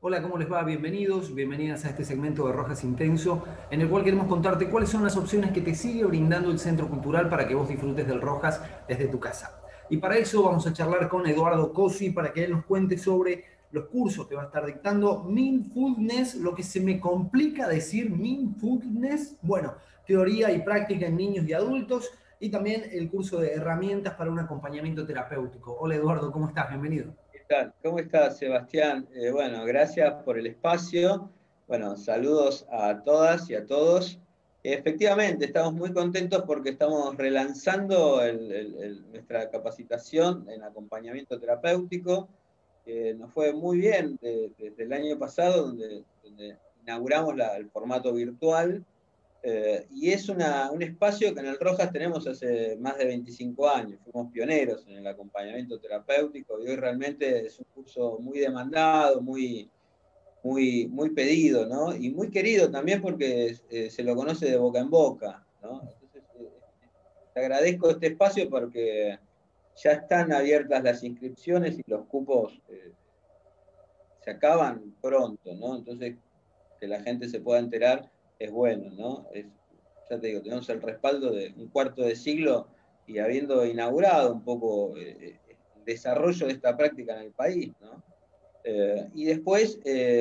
Hola, ¿cómo les va? Bienvenidos, bienvenidas a este segmento de Rojas Intenso, en el cual queremos contarte cuáles son las opciones que te sigue brindando el Centro Cultural para que vos disfrutes del Rojas desde tu casa. Y para eso vamos a charlar con Eduardo Cosi para que él nos cuente sobre los cursos que va a estar dictando Mindfulness, lo que se me complica decir Mindfulness, bueno, teoría y práctica en niños y adultos, y también el curso de herramientas para un acompañamiento terapéutico. Hola Eduardo, ¿cómo estás? Bienvenido. ¿Qué tal? ¿Cómo estás, Sebastián? Bueno, gracias por el espacio. Bueno, saludos a todas y a todos. Efectivamente, estamos muy contentos porque estamos relanzando nuestra capacitación en acompañamiento terapéutico, que nos fue muy bien desde el año pasado, donde inauguramos el formato virtual. Y es un espacio que en el Rojas tenemos hace más de 25 años. Fuimos pioneros en el acompañamiento terapéutico y hoy realmente es un curso muy demandado, muy pedido, ¿no? Y muy querido también porque se lo conoce de boca en boca, ¿no? Entonces, te agradezco este espacio porque ya están abiertas las inscripciones y los cupos se acaban pronto, ¿no? Entonces, que la gente se pueda enterar es bueno, ¿no? Ya te digo, tenemos el respaldo de un cuarto de siglo y habiendo inaugurado un poco el desarrollo de esta práctica en el país, ¿no? Y después,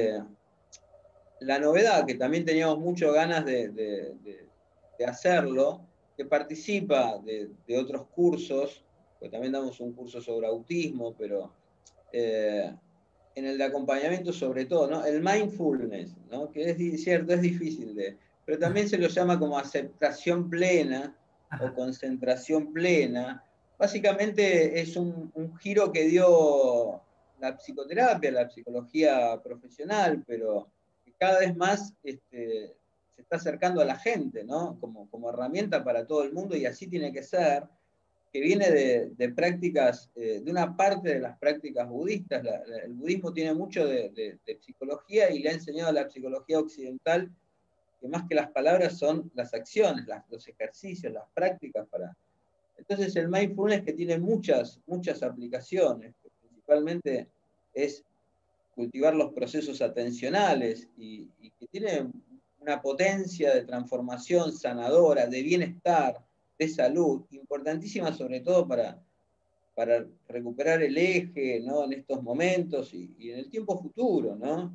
la novedad, que también teníamos muchas ganas de hacerlo, que participa de otros cursos, porque también damos un curso sobre autismo, pero eh, en el de acompañamiento sobre todo, ¿no? El mindfulness, ¿no? Que es cierto, es difícil pero también se lo llama como aceptación plena o concentración plena. Básicamente es un giro que dio la psicoterapia, la psicología profesional, pero que cada vez más se está acercando a la gente, ¿no? Como herramienta para todo el mundo y así tiene que ser, que viene de prácticas, de una parte de las prácticas budistas. El budismo tiene mucho de psicología y le ha enseñado a la psicología occidental que más que las palabras son las acciones, los ejercicios, las prácticas para... Entonces el mindfulness, que tiene muchas aplicaciones, que principalmente es cultivar los procesos atencionales y que tiene una potencia de transformación sanadora, de bienestar, de salud, importantísima sobre todo para recuperar el eje, ¿no? En estos momentos y en el tiempo futuro, ¿no?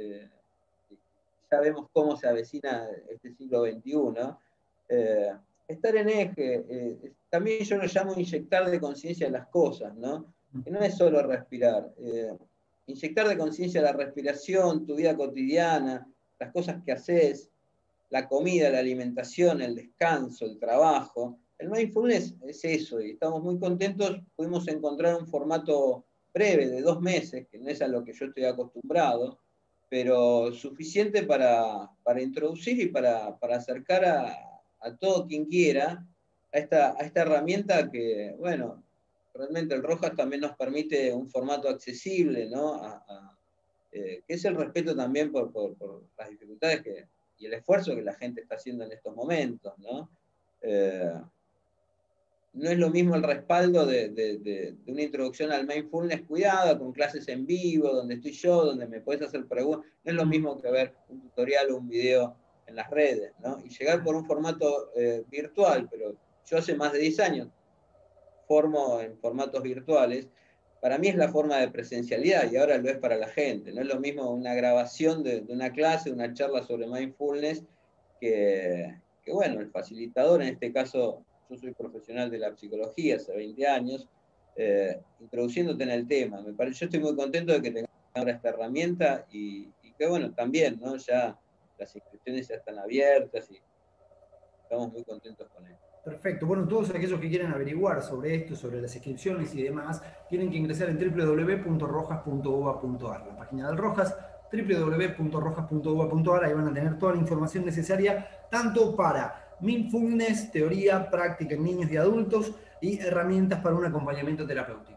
Ya vemos cómo se avecina este siglo XXI. Eh, Estar en eje, también yo lo llamo inyectar de conciencia las cosas, ¿no? Que no es solo respirar. Inyectar de conciencia la respiración, tu vida cotidiana, las cosas que haces, la comida, la alimentación, el descanso, el trabajo. El mindfulness es eso y estamos muy contentos. Pudimos encontrar un formato breve de 2 meses, que no es a lo que yo estoy acostumbrado, pero suficiente para introducir y para acercar a todo quien quiera a esta herramienta que, bueno, realmente el Rojas también nos permite un formato accesible, ¿no? Que es el respeto también por las dificultades y el esfuerzo que la gente está haciendo en estos momentos, ¿no? Eh, no es lo mismo el respaldo de una introducción al mindfulness cuidada, con clases en vivo, donde estoy yo, donde me puedes hacer preguntas. No es lo mismo que ver un tutorial o un video en las redes, ¿no? Y llegar por un formato virtual, pero yo hace más de 10 años formo en formatos virtuales. Para mí es la forma de presencialidad y ahora lo es para la gente. No es lo mismo una grabación de una clase, una charla sobre mindfulness, que, bueno, el facilitador, en este caso, yo soy profesional de la psicología hace 20 años, introduciéndote en el tema. Yo estoy muy contento de que tengamos ahora esta herramienta y que, bueno, también, ¿no? Ya las inscripciones ya están abiertas y estamos muy contentos con esto. Perfecto. Bueno, todos aquellos que quieran averiguar sobre esto, sobre las inscripciones y demás, tienen que ingresar en www.rojas.uva.ar, la página del Rojas, www.rojas.uva.ar. Ahí van a tener toda la información necesaria, tanto para mindfulness, teoría, práctica en niños y adultos y herramientas para un acompañamiento terapéutico.